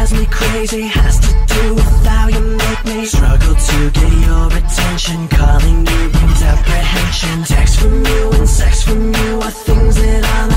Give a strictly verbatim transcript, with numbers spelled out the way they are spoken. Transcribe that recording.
drives me crazy has to do with how you make me struggle to get your attention. Calling you brings apprehension. Text from you and sex from you are things that I'm